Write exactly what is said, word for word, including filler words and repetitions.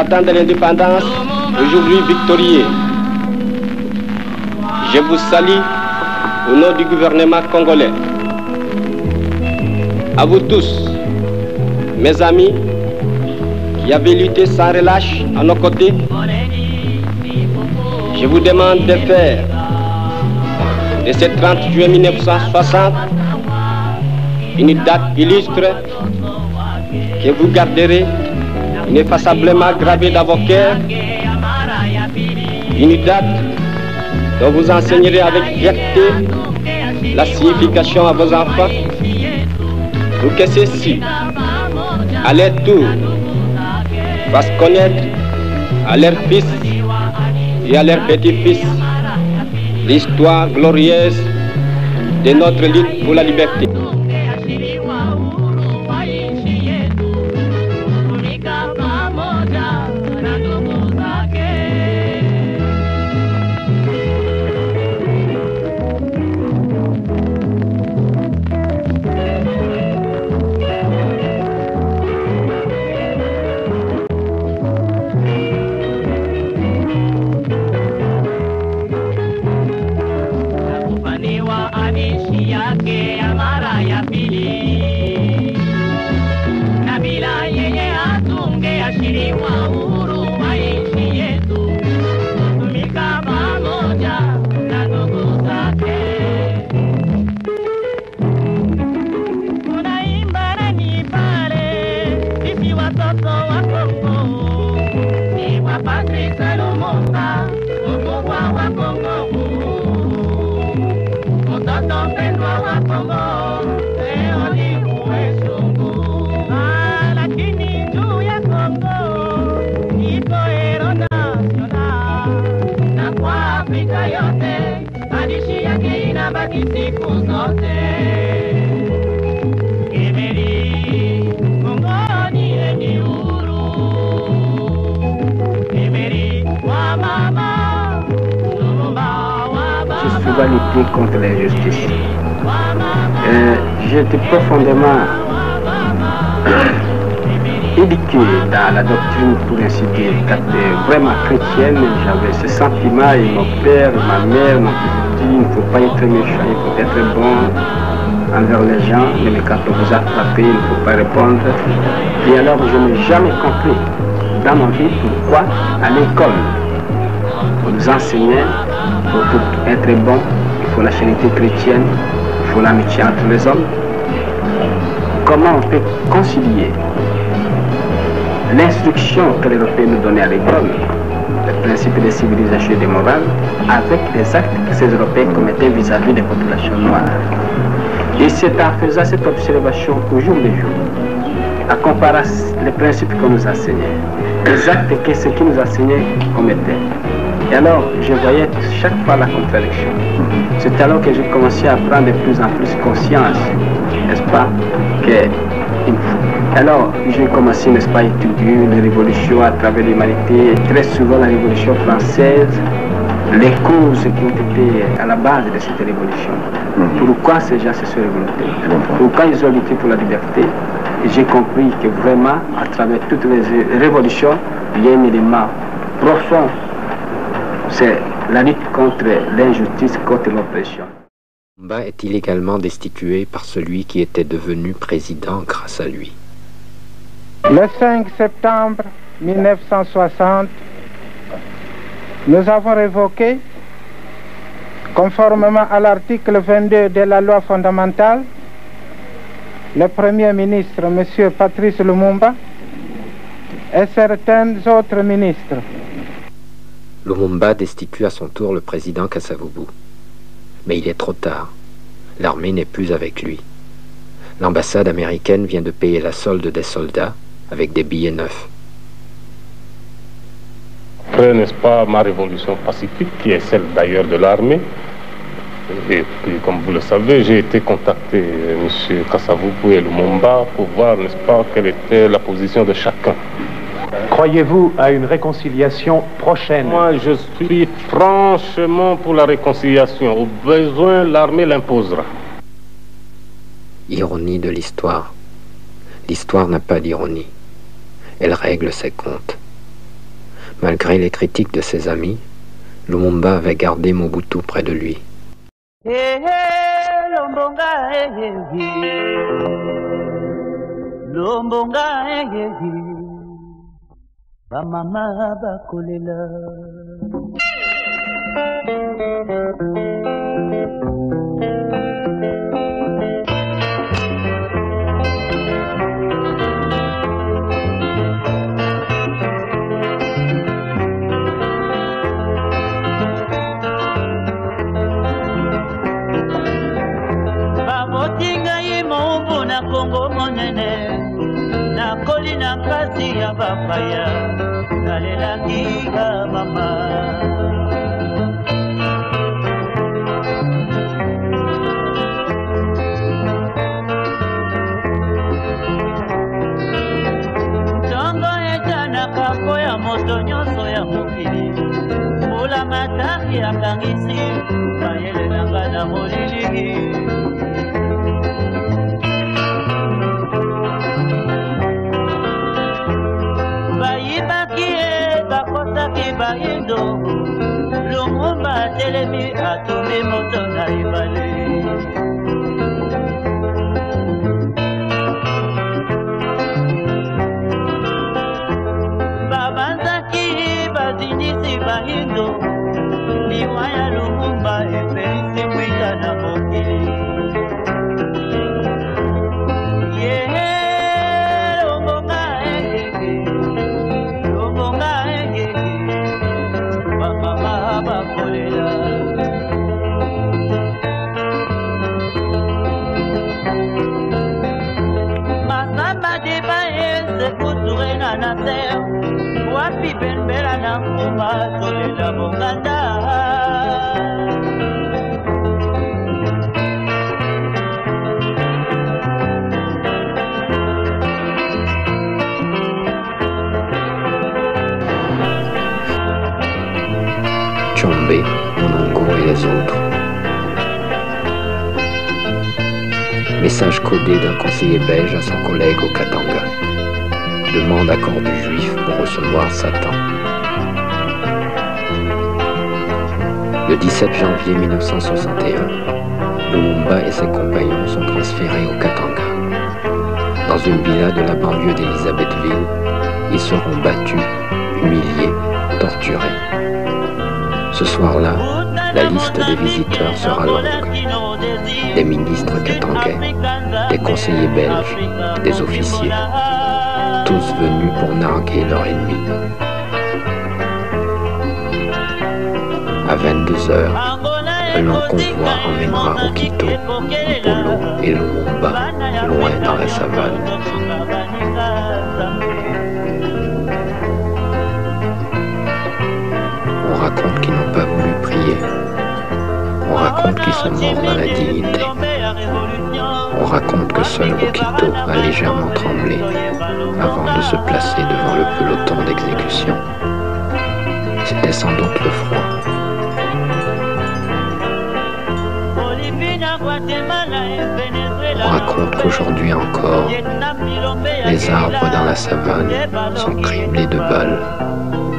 combattants de l'indépendance, aujourd'hui victorieux. Je vous salue au nom du gouvernement congolais. À vous tous, mes amis, qui avez lutté sans relâche à nos côtés, je vous demande de faire de ce trente juin mille neuf cent soixante une date illustre que vous garderez ineffaçablement gravée dans vos cœurs, une date dont vous enseignerez avec fierté la signification à vos enfants, pour que ceux-ci, à leur tour, fassent connaître à leurs fils et à leurs petits-fils l'histoire glorieuse de notre lutte pour la liberté. Lutter contre l'injustice. Euh, J'étais profondément éduqué dans la doctrine, pour ainsi dire, vraiment chrétienne. J'avais ce sentiment et mon père, ma mère m'ont dit il ne faut pas être méchant, il faut être bon envers les gens, mais quand on vous a frappé, il ne faut pas répondre. Et alors je n'ai jamais compris dans ma vie pourquoi à l'école on nous enseignait pour être bon, il faut la charité chrétienne, il faut l'amitié entre les hommes. Comment on peut concilier l'instruction que les Européens nous donnaient à l'école, le principe de civilisation et de morale, avec les actes que ces Européens commettaient vis-à-vis des populations noires. Et c'est en faisant cette observation au jour le jour, à comparer les principes qu'on nous enseignait, les actes que ceux qui nous enseignaient commettaient. Et alors, je voyais chaque fois la contradiction. C'est alors que j'ai commencé à prendre de plus en plus conscience, n'est-ce pas, que... Alors, j'ai commencé, n'est-ce pas, à étudier les révolutions à travers l'humanité, et très souvent la révolution française, les causes qui ont été à la base de cette révolution. Pourquoi ces gens se sont révoltés? Pourquoi ils ont lutté pour la liberté? Et j'ai compris que vraiment, à travers toutes les révolutions, il y a un élément profond. C'est la lutte contre l'injustice, contre l'oppression. Lumumba est illégalement destitué par celui qui était devenu président grâce à lui. Le cinq septembre mille neuf cent soixante, nous avons révoqué, conformément à l'article vingt-deux de la loi fondamentale, le Premier ministre, M. Patrice Lumumba, et certains autres ministres. Lumumba destitue à son tour le président Kasavubu. Mais il est trop tard. L'armée n'est plus avec lui. L'ambassade américaine vient de payer la solde des soldats avec des billets neufs. Après, n'est-ce pas, ma révolution pacifique, qui est celle d'ailleurs de l'armée. Et puis, comme vous le savez, j'ai été contacté, M. Kasavubu et Lumumba, pour voir, n'est-ce pas, quelle était la position de chacun. Croyez-vous à une réconciliation prochaine? Moi, je suis franchement pour la réconciliation. Au besoin, l'armée l'imposera. Ironie de l'histoire. L'histoire n'a pas d'ironie. Elle règle ses comptes. Malgré les critiques de ses amis, Lumumba avait gardé Mobutu près de lui. Kongo monene na koli na kasi ya bapaya nalelaki ga mama tongo etanaka po ya moto nyonso ya mokili mbula mataki akangisi bayelelanga na molili Bayindo Lumumba telemi atumi moto na ibale Babanzaki bazindisi Bayindo liwa ya Lumumba eferisi mwita na mokili na terre wapi benbela na kuma tolela bonganda Tchombe, Monongo et les autres. Message codé d'un conseiller belge à son collègue au Katanga. Demande accord du juif pour recevoir Satan. Le dix-sept janvier mille neuf cent soixante et un, Lumumba et ses compagnons sont transférés au Katanga. Dans une villa de la banlieue d'Elisabethville, ils seront battus, humiliés, torturés. Ce soir-là, la liste des visiteurs sera longue. Des ministres katangais, des conseillers belges, des officiers. Tous venus pour narguer leur ennemi. À vingt-deux heures, un long convoi emmènera Okito, Mpolo et Lumumba loin dans la savane. On raconte qu'ils n'ont pas voulu prier. On raconte qu'ils sont morts dans la dignité. On raconte que seul Okito a légèrement tremblé avant de se placer devant le peloton d'exécution. C'était sans doute le froid. On raconte qu'aujourd'hui encore, les arbres dans la savane sont criblés de balles.